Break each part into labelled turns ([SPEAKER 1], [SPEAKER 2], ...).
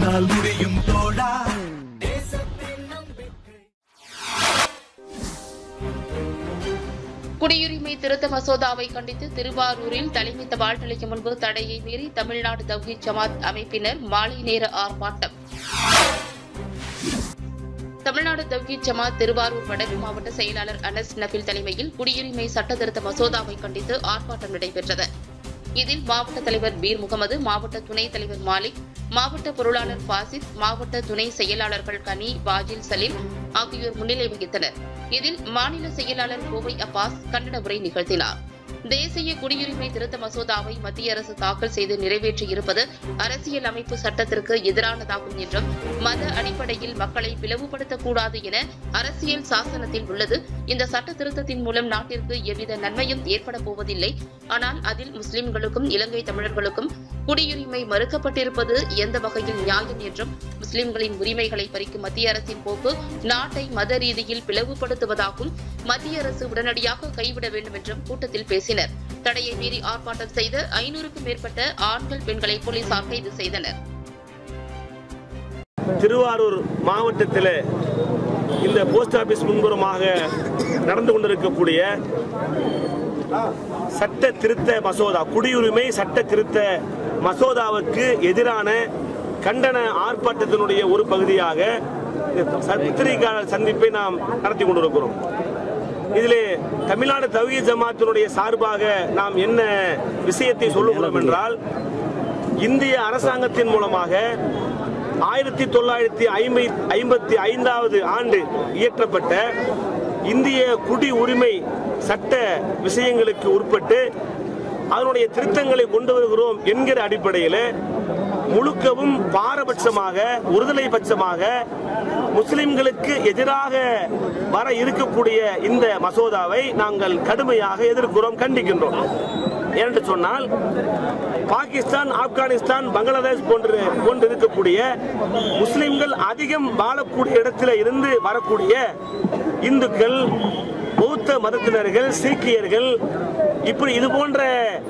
[SPEAKER 1] உன்னால் முடியும் தோழா.
[SPEAKER 2] குடியுரிமை திருத்த மசோதாவை கண்டித்து திருவாரூரில் தலைமை தபால் நிலையம் முன்பு தடையை மீறி தமிழ்நாடு தவ்ஹீத் ஜமாத் அமைப்பினர் மாலை நேர ஆர்ப்பாட்டம். தமிழ்நாடு தவ்ஹீத் ஜமாத் திருவாரூர் வடக்கு மாவட்ட செயலாளர் அனஸ் நபில் தலைமையில் குடியுரிமை சட்ட திருத்த மசோதாவை கண்டித்து ஆர்ப்பாட்டம் நடைபெற்றது. இதில் மாவட்ட தலைவர் பீர் முகமது, மாவட்ட துணைத் தலைவர் மாலிக், மாவட்ட பொருளாளர் பாசித், மாவட்ட துணை செயலாளர்கள் கனி, வாஜில் சலீம் ஆகியோர் முன்னிலை வகித்தனர். இதில் மாநில செயலாளர் கோவை அப்பாஸ் கண்டன உரை நிகழ்த்தினார். தேசிய குடியுரிமை திருத்த மசோதாவை மத்திய அரசு தாக்கல் செய்து நிறைவேற்றியிருப்பது அரசியல் அமைப்பு சட்டத்திற்கு எதிரானதாகும் என்றும், மத அடிப்படையில் மக்களை பிளவுபடுத்தக்கூடாது என அரசியல் சாசனத்தில் உள்ளது. இந்த சட்ட திருத்தத்தின் மூலம் நாட்டிற்கு எவ்வித நன்மையும் ஏற்பட போவதில்லை. ஆனால் அதில் முஸ்லிம்களுக்கும் இலங்கை தமிழர்களுக்கும் குடியுரிமை மறுக்கப்பட்டிருப்பது எந்த வகையில் நியாயம் என்றும், முஸ்லிம்களின் உரிமைகளை பறிக்கும் மத்திய அரசின் போக்கு நாட்டை மத ரீதியில் பிளவுபடுத்துவதாகும். மத்திய அரசு உடனடியாக கைவிட வேண்டும் என்றும் கூட்டத்தில் பேசினர். தடையை மீறி ஆர்ப்பாட்டம் செய்த 500க்கும் மேற்பட்ட ஆண்கள், பெண்களை போலீசார் கைது செய்தனர்.
[SPEAKER 3] திருவாரூர் மாவட்டத்தில் இந்த போஸ்ட் ஆபீஸ் முன்புறமாக நடந்து கொண்டிருக்கக்கூடிய சட்ட திருத்த மசோதா, குடியுரிமை சட்ட திருத்த மசோதாவுக்கு எதிரான கண்டன ஆர்ப்பாட்டத்தினுடைய ஒரு பகுதியாக பத்திரிகையாளர் சந்திப்பை நாம் நடத்தி கொண்டிருக்கிறோம். இதிலே தமிழ்நாடு தவ்ஹீத் ஜமாத்தினுடைய சார்பாக நாம் என்ன விஷயத்தை சொல்லுகிறோம் என்றால், இந்திய அரசாங்கத்தின் மூலமாக 1955 ஆண்டு இயற்றப்பட்ட இந்திய குடியுரிமை சட்ட விஷயங்களுக்கு உட்பட்டு அதனுடைய திருத்தங்களை கொண்டு வருகிறோம் என்கிற அடிப்படையில் முழுக்கவும் பாரபட்சமாக, ஒருதலை பட்சமாக முஸ்லிம்களுக்கு எதிராக வர இருக்கக்கூடிய இந்த மசோதாவை நாங்கள் கடுமையாக எதிர்க்கிறோம், கண்டிக்கின்றோம். என்று சொன்னால், பாகிஸ்தான், ஆப்கானிஸ்தான், பங்களாதேஷ் போன்று இருக்கக்கூடிய முஸ்லிம்கள் அதிகம் வாழக்கூடிய இடத்துல இருந்து வரக்கூடிய இந்துக்கள், பௌத்த மதத்தினர்கள், சீக்கியர்கள், இப்படி இது போன்ற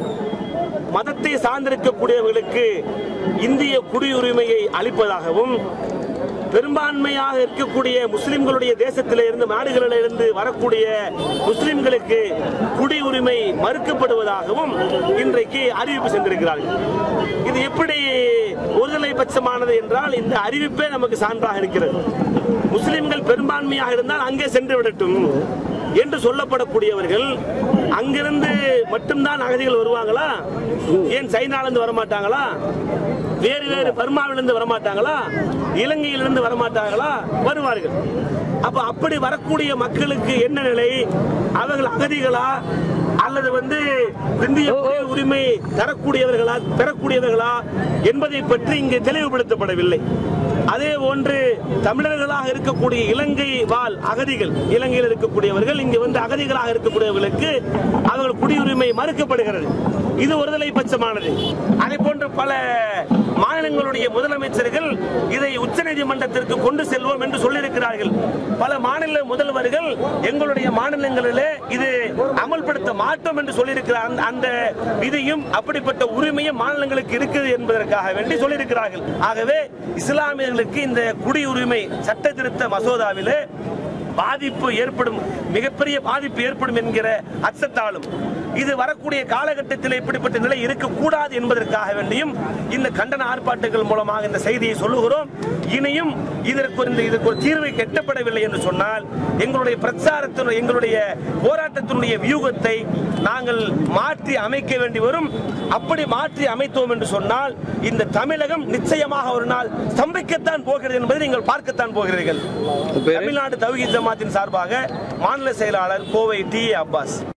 [SPEAKER 3] மதத்தை சார்ந்திருக்கக்கூடியவர்களுக்கு இந்திய குடியுரிமையை அளிப்பதாகவும், பெரும்பான்மையாக இருக்கக்கூடிய முஸ்லிம்களுடைய தேசத்தில இருந்து, நாடுகளில் இருந்து வரக்கூடிய முஸ்லிம்களுக்கு குடியுரிமை மறுக்கப்படுவதாகவும் இன்றைக்கு அறிவிப்பு சென்றிருக்கிறார்கள். இது எப்படி ஒருதலை பட்சமானது என்றால், இந்த அறிவிப்பே நமக்கு சான்றாக இருக்கிறது. முஸ்லிம்கள் பெரும்பான்மையாக இருந்தால் அங்கே சென்று விடட்டும் என்று சொல்லப்படக்கூடியவர்கள் அங்கிருந்து மட்டும்தான் அகதிகள் வருவாங்களா? ஏன் சைனாவிலிருந்து வரமாட்டாங்களா? வேறு வேறு பர்மாவிலிருந்து வரமாட்டாங்களா? இலங்கையிலிருந்து வரமாட்டாங்களா? வருவார்கள். அப்ப அப்படி வரக்கூடிய மக்களுக்கு என்ன நிலை? அவர்கள் அகதிகளா அல்லது இந்திய உரிமை பெறக்கூடியவர்களா என்பதை பற்றி இங்கு தெளிவுபடுத்தப்படவில்லை. அதே போன்று தமிழர்களாக இருக்கக்கூடிய இலங்கை வாழ் அகதிகள், இலங்கையில் இருக்கக்கூடியவர்கள் இங்கு அகதிகளாக இருக்கக்கூடியவர்களுக்கு அவர்கள் குடியுரிமை மறுக்கப்படுகிறது. இது ஒருதலை பட்சமானது. அதே போன்று பல மாநிலங்களுடைய முதலமைச்சர்கள் இதை உச்சநீதிமன்றத்திற்கு கொண்டு செல்வோம் என்று சொல்லியிருக்கிறார்கள். பல மாநில முதல்வர்கள் எங்களுடைய மாநிலங்களிலே இது அமல்படுத்த மாட்டோம் என்று சொல்லியிருக்கிறார். அந்த விதியும் அப்படிப்பட்ட உரிமையும் மாநிலங்களுக்கு இருக்குது என்பதற்காக வேண்டி சொல்லியிருக்கிறார்கள். ஆகவே இஸ்லாமியர்களுக்கு இந்த குடியுரிமை சட்ட திருத்த மசோதாவிலே பாதிப்பு ஏற்படும், மிகப்பெரிய பாதிப்பு ஏற்படும் என்கிற அச்சத்தாலும் இது வரக்கூடிய காலகட்டத்தில் இப்படிப்பட்ட நிலை இருக்கக்கூடாது என்பதற்காக வேண்டியும் இந்த கண்டன ஆர்ப்பாட்டங்கள் மூலமாக இந்த செய்தியை சொல்லுகிறோம். இனியும் இதற்கு ஒரு தீர்வை எட்டப்படவில்லை என்று சொன்னால் எங்களுடைய பிரச்சாரத்தினுடைய, எங்களுடைய போராட்டத்தினுடைய வியூகத்தை நாங்கள் மாற்றி அமைக்க வேண்டி வரும். அப்படி மாற்றி அமைத்தோம் என்று சொன்னால் இந்த தமிழகம் நிச்சயமாக ஒரு நாள் ஸ்தம்பிக்கத்தான் போகிறது என்பதை நீங்கள் பார்க்கத்தான் போகிறீர்கள். தமிழ்நாடு தவ்ஹீத் ஜமாத்தின் சார்பாக மாநில செயலாளர் கோவை டி. அப்பாஸ்.